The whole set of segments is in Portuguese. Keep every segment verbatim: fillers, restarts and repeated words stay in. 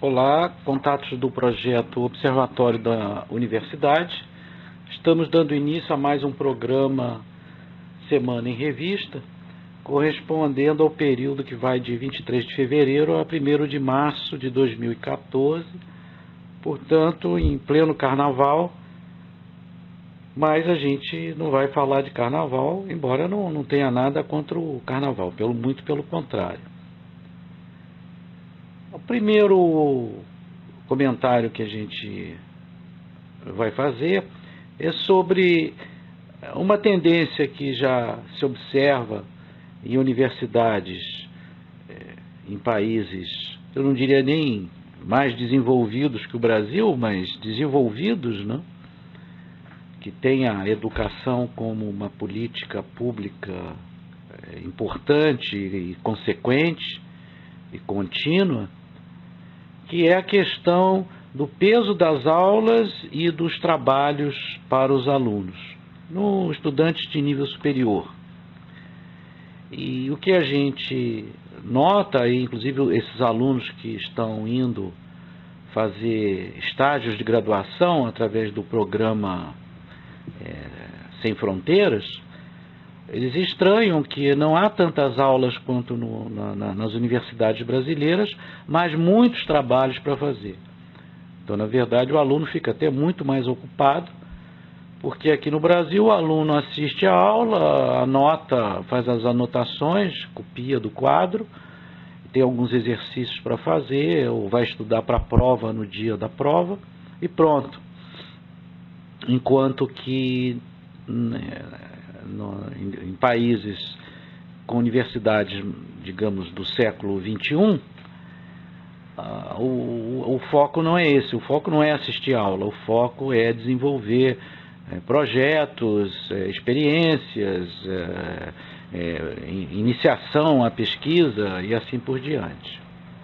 Olá, contatos do projeto Observatório da Universidade. Estamos dando início a mais um programa Semana em Revista, correspondendo ao período que vai de vinte e três de fevereiro a primeiro de março de dois mil e quatorze, portanto, em pleno carnaval, mas a gente não vai falar de carnaval, embora não, não tenha nada contra o carnaval, pelo, muito pelo contrário. O primeiro comentário que a gente vai fazer é sobre uma tendência que já se observa em universidades, em países, eu não diria nem mais desenvolvidos que o Brasil, mas desenvolvidos, né? Que tem a educação como uma política pública importante e consequente e contínua, que é a questão do peso das aulas e dos trabalhos para os alunos, no estudantes de nível superior. E o que a gente nota, inclusive esses alunos que estão indo fazer estágios de graduação através do programa é, Sem Fronteiras, eles estranham que não há tantas aulas quanto no, na, nas universidades brasileiras, mas muitos trabalhos para fazer. Então, na verdade, o aluno fica até muito mais ocupado, porque aqui no Brasil o aluno assiste a aula, anota, faz as anotações, copia do quadro, tem alguns exercícios para fazer, ou vai estudar para a prova no dia da prova, e pronto. Enquanto que né, no, em, em países com universidades, digamos, do século vinte e um, uh, o, o foco não é esse, o foco não é assistir a aula, o foco é desenvolver é, projetos, é, experiências, é, é, iniciação à pesquisa e assim por diante.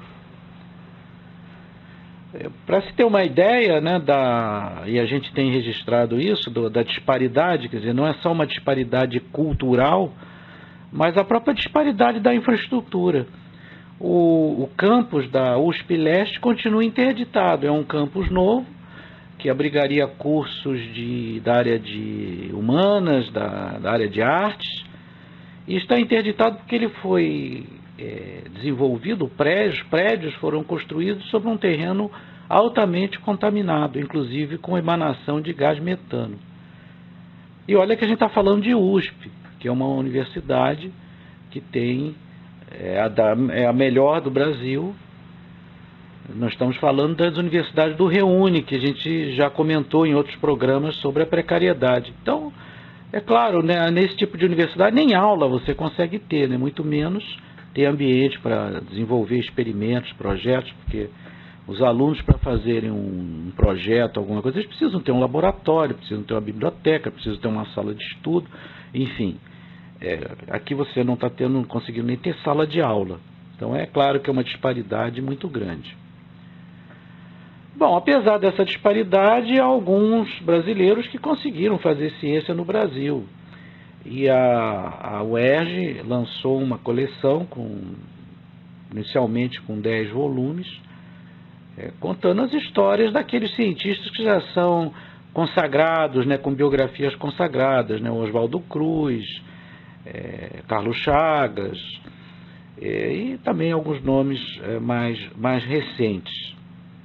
Para se ter uma ideia, né, da, e a gente tem registrado isso, do, da disparidade, quer dizer, não é só uma disparidade cultural, mas a própria disparidade da infraestrutura. O, o campus da U S P Leste continua interditado, é um campus novo, que abrigaria cursos de, da área de humanas, da, da área de artes, e está interditado porque ele foi é, desenvolvido, prédios, prédios foram construídos sobre um terreno altamente contaminado, inclusive com emanação de gás metano. E olha que a gente está falando de U S P, que é uma universidade que tem, é a, da, é a melhor do Brasil. Nós estamos falando das universidades do Reúne, que a gente já comentou em outros programas sobre a precariedade. Então, é claro, né, nesse tipo de universidade nem aula você consegue ter, né, muito menos ter ambiente para desenvolver experimentos, projetos, porque os alunos, para fazerem um projeto, alguma coisa, eles precisam ter um laboratório, precisam ter uma biblioteca, precisam ter uma sala de estudo, enfim. É, aqui você não está tendo, não conseguindo nem ter sala de aula. Então é claro que é uma disparidade muito grande. Bom, apesar dessa disparidade, há alguns brasileiros que conseguiram fazer ciência no Brasil. E a, a U E R J lançou uma coleção, com, inicialmente com dez volumes, é, contando as histórias daqueles cientistas que já são consagrados, né, com biografias consagradas, né, Oswaldo Cruz, é, Carlos Chagas, é, e também alguns nomes é, mais, mais recentes.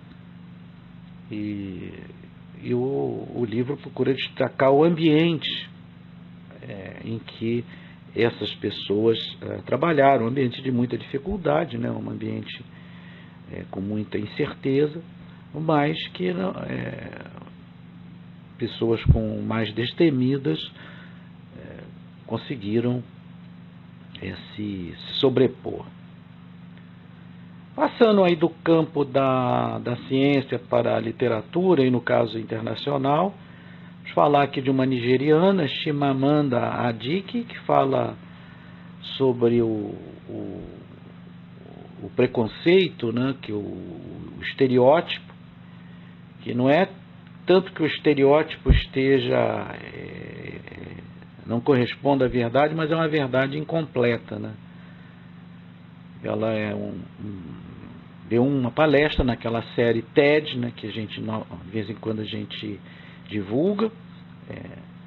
E, e o, o livro procura destacar o ambiente é, em que essas pessoas é, trabalharam, um ambiente de muita dificuldade, né, um ambiente é, com muita incerteza, mas que é, pessoas com mais destemidas é, conseguiram é, se, se sobrepor. Passando aí do campo da, da ciência para a literatura, e no caso internacional, vamos falar aqui de uma nigeriana, Chimamanda Adichie, que fala sobre o, o, o preconceito, né, que o, o estereótipo, que não é tanto que o estereótipo esteja, é, não corresponda à verdade, mas é uma verdade incompleta, né? Ela é um, um deu uma palestra naquela série TED, né, que a gente, de vez em quando, a gente divulga. É,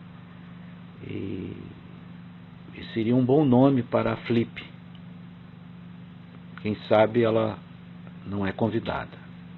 e, e seria um bom nome para a Flip. Quem sabe ela não é convidada.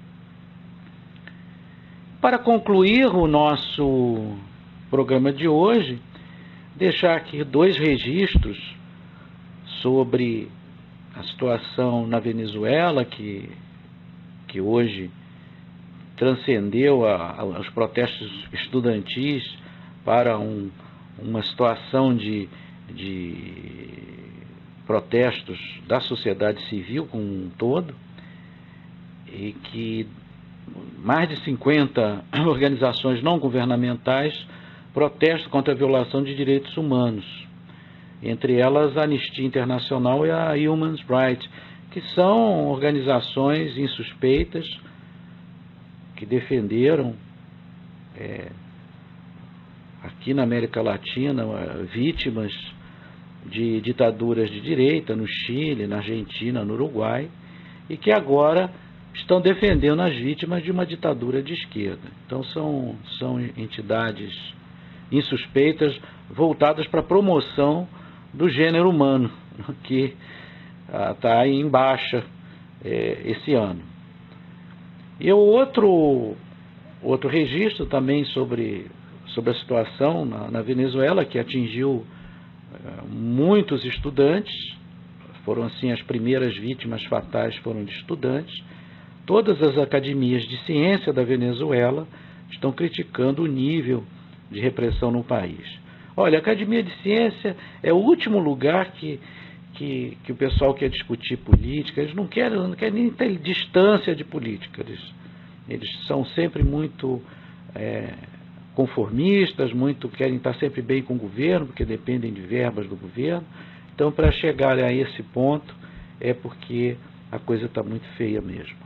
Para concluir o nosso programa de hoje, deixar aqui dois registros sobre a situação na Venezuela, que, que hoje transcendeu a, a, os protestos estudantis para um, uma situação de, de protestos da sociedade civil como um todo, e que mais de cinquenta organizações não governamentais protestam contra a violação de direitos humanos, entre elas a Anistia Internacional e a Human Rights, que são organizações insuspeitas que defenderam é, aqui na América Latina vítimas de ditaduras de direita no Chile, na Argentina, no Uruguai, e que agora estão defendendo as vítimas de uma ditadura de esquerda. Então são, são entidades insuspeitas voltadas para a promoção do gênero humano, que está ah, em baixa é, esse ano. E o outro, outro registro também sobre, sobre a situação na, na Venezuela, que atingiu é, muitos estudantes, foram assim as primeiras vítimas fatais foram de estudantes. Todas as academias de ciência da Venezuela estão criticando o nível de repressão no país. Olha, a Academia de Ciência é o último lugar que, que, que o pessoal quer discutir política. Eles não querem, não querem nem ter distância de política. Eles, eles são sempre muito é, conformistas, muito, querem estar sempre bem com o governo, porque dependem de verbas do governo. Então, para chegar a esse ponto, é porque a coisa está muito feia mesmo.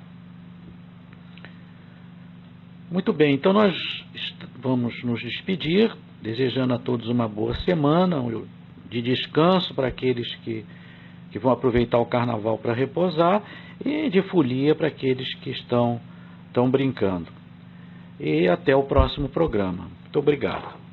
Muito bem, então nós vamos nos despedir, desejando a todos uma boa semana de descanso para aqueles que, que vão aproveitar o carnaval para repousar e de folia para aqueles que estão, estão brincando. E até o próximo programa. Muito obrigado.